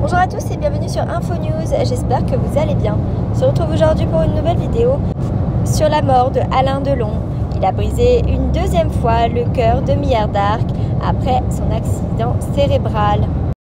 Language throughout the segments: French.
Bonjour à tous et bienvenue sur Info News, j'espère que vous allez bien. On se retrouve aujourd'hui pour une nouvelle vidéo sur la mort de Alain Delon. Il a brisé une deuxième fois le cœur de Mire d'Arc après son accident cérébral.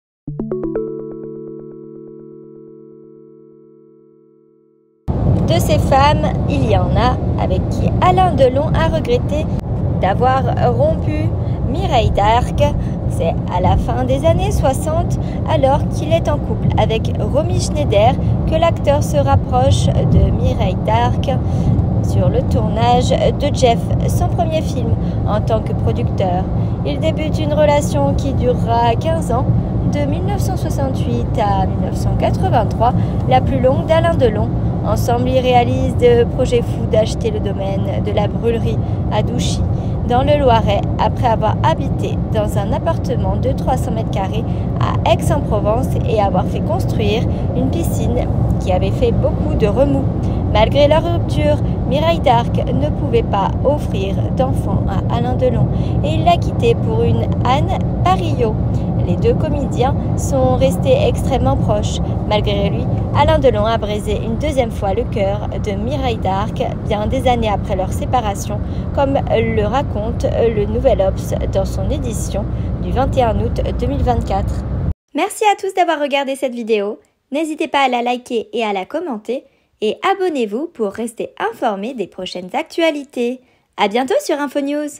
De ces femmes, il y en a avec qui Alain Delon a regretté d'avoir rompu. Mireille d'Arc, c'est à la fin des années 60, alors qu'il est en couple avec Romy Schneider, que l'acteur se rapproche de Mireille d'Arc sur le tournage de Jeff, son premier film en tant que producteur. Il débute une relation qui durera 15 ans, de 1968 à 1983, la plus longue d'Alain Delon. Ensemble, ils réalisent des projets fous d'acheter le domaine de la brûlerie à Douchy, dans le Loiret, après avoir habité dans un appartement de 300 mètres carrés à Aix-en-Provence et avoir fait construire une piscine qui avait fait beaucoup de remous. Malgré leur rupture, Mireille d'Arc ne pouvait pas offrir d'enfant à Alain Delon et il l'a quitté pour une Anne Parillot. Les deux comédiens sont restés extrêmement proches. Malgré lui, Alain Delon a brisé une deuxième fois le cœur de Mireille d'Arc bien des années après leur séparation, comme le raconte le Nouvel Obs dans son édition du 21 août 2024. Merci à tous d'avoir regardé cette vidéo. N'hésitez pas à la liker et à la commenter. Et abonnez-vous pour rester informé des prochaines actualités. À bientôt sur Info News.